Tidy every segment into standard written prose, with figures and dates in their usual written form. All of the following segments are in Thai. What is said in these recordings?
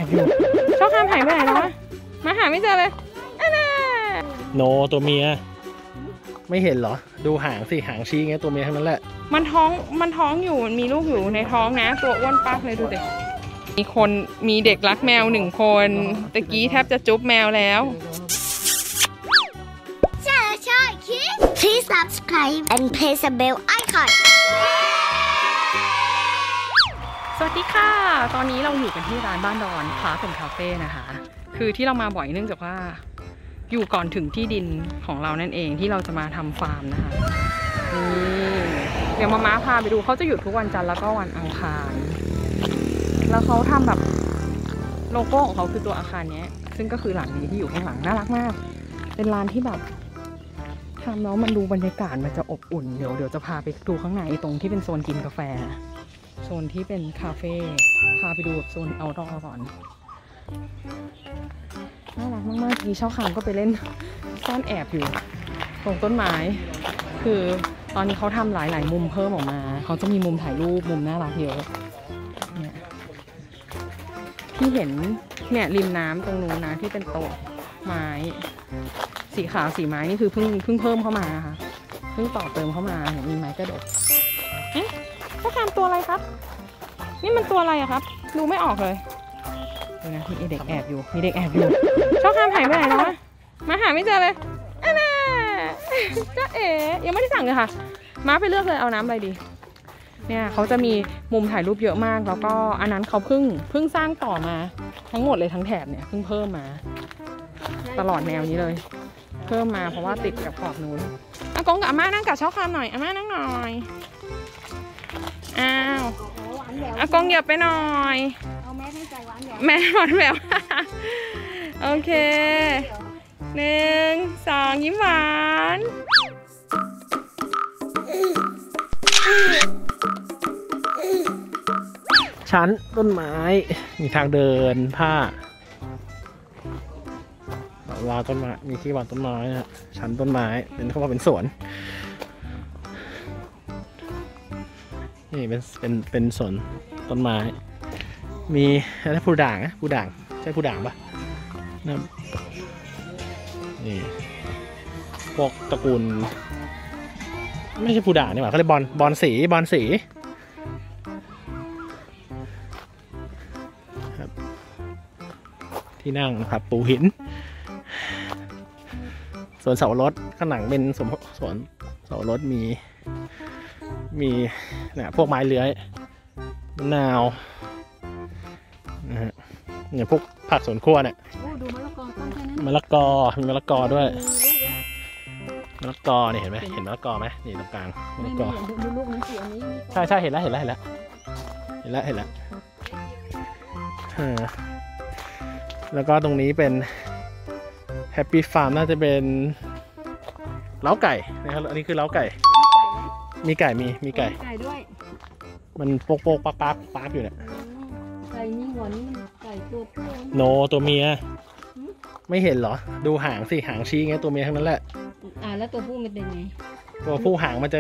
อบอยู่เจ้าข้ามหายไปไหนแล้ววะมาหาไม่เจอเลยโนตัวเมียไม่เห็นเหรอดูหางสิหางชี้ไงตัวเมียทั้งนั้นแหละมันท้องอยู่มันมีลูกอยู่ในท้องนะตัวอ้วนปักเลยดูเด็กมีเด็กรักแมว1 คนตะกี้แทบจะจุ๊บแมวแล้ว Please subscribe and press the bell icon สวัสดีค่ะตอนนี้เราอยู่กันที่ร้านบ้านดอนคาเฟ่นะคะคือที่เรามาบ่อยเนื่องจากว่าอยู่ก่อนถึงที่ดินของเรานั่นเองที่เราจะมาทำฟาร์มนะคะนี่เดี๋ยวมาพาไปดูเขาจะหยุดทุกวันจันทร์แล้วก็วันอังคารแล้วเขาทำแบบโลโก้ของเขาคือตัวอาคารนี้ซึ่งก็คือหลังนี้ที่อยู่ข้างหลังน่ารักมากเป็นร้านที่แบบทำแล้วมันดูบรรยากาศมันจะอบอุ่นเดี๋ยวจะพาไปดูข้างในตรงที่เป็นโซนกินกาแฟโซนที่เป็นคาเฟ่พาไปดูโซนเอาท์ดอร์ก่อนน่ารักมากๆทีเช่าคามก็ไปเล่นซ่อนแอบอยู่ตรงต้นไม้คือตอนนี้เขาทำหลายมุมเพิ่มออกมาเขาจะมีมุมถ่ายรูปมุมน่ารักเยอะเนี่ยที่เห็นเนี่ยริมน้ำตรงนู้นนะที่เป็นโต๊ะไม้สีขาวสีไม้นี่คือเพิ่งเพิ่มเข้ามาค่ะเพิ่งต่อเติมเข้ามาเนี่ยมีไม้กระดกเอ๊ะเจ้าคามตัวอะไรครับนี่มันตัวอะไรอะครับดูไม่ออกเลยดูนะมีเด็กแอบอยู่เจ้าคามหายไปไหนแล้ววะมาหาไม่เจอเลยน่าจ้าเอ๋ยังไม่ได้สั่งเลยค่ะมาไปเลือกเลยเอาน้ำอะไรดีเนี่ยเขาจะมีมุมถ่ายรูปเยอะมากแล้วก็อันนั้นเขาเพิ่งสร้างต่อมาทั้งหมดเลยทั้งแถบเนี่ยเพิ่มมาตลอดแนวนี้เลยเพิ่มมาเพราะว่าติดกับขอบนู้นอากงกับอาม่านั่งกับเช้าคามหน่อยอาม่านั่งหน่อยอ้าวอากงเหยียบไปหน่อยเอาแม่ให้ใจหวานแหววแม่หวานแหววโอเค1 2ยิ้มหวานชั้นต้นไม้มีทางเดินผ้าวางต้นไม้มีที่วางต้นไม้นะชั้นต้นไม้เป็นเขาว่าเป็นสวนนี่เป็นสวนต้นไม้มีอะไรผู้ด่างนะผู้ด่างใช่ผู้ด่างปะนะนี่พวกตระกูลไม่ใช่ผู้ด่างนี่หว่าเขาเรียกบอลสีครับที่นั่งนะครับปูหินสวนเสาวรสข้างหลังเป็นสวนเสาวรสมีเนี่ยพวกไม้เลื้อยมะนาวนะฮะเนี่ยพวกผักสวนครัวเนี่ยดูมะละกอต้นแค่นั้นมะละกอมีมะละกอด้วยมะละกอเนี่ยเห็นไหมเห็นมะละกอไหมนี่ตรงกลางมะละกอดูลูกมันสีอันนี้ใช่เห็นแล้วแล้วก็ตรงนี้เป็นแฮปปี้ฟาร์มน่าจะเป็นเล้าไก่นะครับอันนี้คือเล้าไก่มีไก่ด้วยมันโป๊กปักอยู่เนี่ยไก่นี่หัวนี่มันไก่ตัวผู้โนตัวเมียไม่เห็นเหรอดูหางสิหางชี้ไงตัวเมียทั้งนั้นแหละแล้วตัวผู้มันเป็นไงตัวผู้หางมัน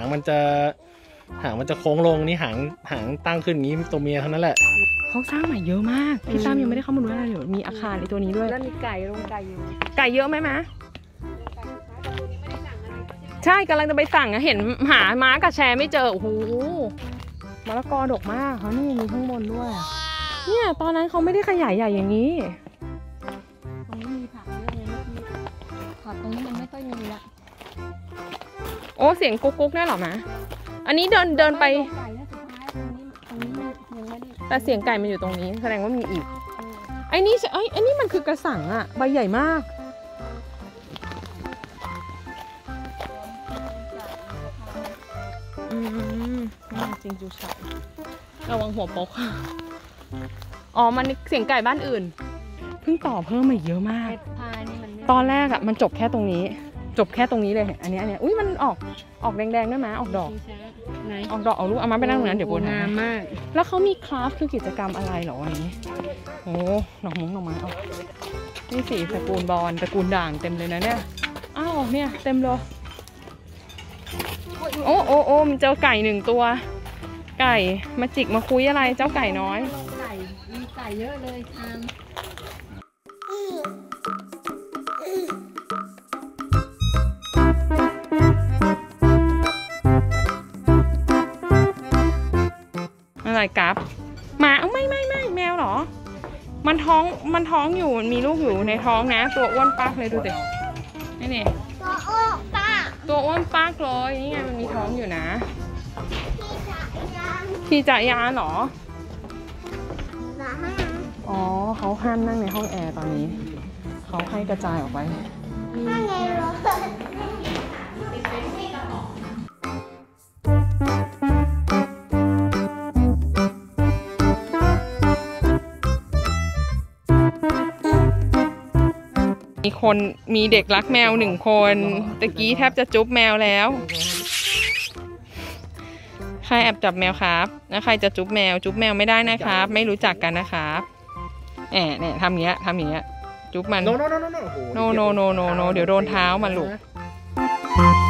จะโค้งลงนี่หางตั้งขึ้นอย่างนี้ตัวเมียทั้งนั้นแหละเขาสร้างใหม่เยอะมากพี่ตั้มยังไม่ได้เข้ามาดูอะไรเลยมีอาคารในตัวนี้ด้วยแล้วมีไก่อยู่ไก่เยอะไหมมะใช่กำลังจะไปสั่งเห็นหาม้ากับแชร์ไม่เจอโอ้โหมะละกอดกมากเขานี่มีข้างบนด้วยเนี่ยตอนนั้นเขาไม่ได้ขยายใหญ่อย่างนี้ตรงนี้มีผักเยอะเลยผักตรงนี้มันไม่ค่อยมีละโอ้เสียงกุ๊กเนี่ยหรอมะอันนี้เดินไปแต่เสียงไก่มันอยู่ตรงนี้แสดงว่ามีอีกไอ้นี่มันคือกระสังอะใบใหญ่มากจริงจูชัยระวังหัวโป๊กอ๋อมันเสียงไก่บ้านอื่นเพิ่งต่อเพิ่มมาเยอะมากตอนแรกอะมันจบแค่ตรงนี้เลยอันนี้อุ้ยมันออกแดงๆด้วยมั้ยออกดอกเอาลูกเอามาไปนั่งตรงนั้นเดี๋ยวปวดหางมากแล้วเขามีคราฟคือกิจกรรมอะไรหรอวันนี้โอ้ดอกไม้ออกนี่สีตระกูลบอลตระกูลด่างเต็มเลยนะเนี่ยอ้าวเนี่ยเต็มเลยโอ้มันเจ้าไก่1 ตัวไก่มาจิกมาคุยอะไรเจ้าไก่น้อยมีไก่ร่เยอะเลยชามอะไรกับหมาไม่แมวเหรอมันท้องอยู่มีลูกอยู่ในท้องนะตัวอ้วนปักเลยดูดินี่ตัวโอ้ป้าตัวอ้วนปักเลยนี่ไงมันมีท้องอยู่นะพี่จะยังขี่จักรยานเหรอหนาอ๋อเขาห้ามนั่งในห้องแอร์ตอนนี้เขาให้กระจายออกไปถ้าไงรถมีเด็กรักแมว1 คนตะกี้แทบจะจุ๊บแมวแล้วใครแอบจับแมวครับแล้วใครจะจุ๊บแมวไม่ได้นะครับ ไม่รู้จักกันนะครับเนี่ยทำอย่างเงี้ยจุ๊บมันโนโนเดี๋ยวโดนเท้ามันลูกโ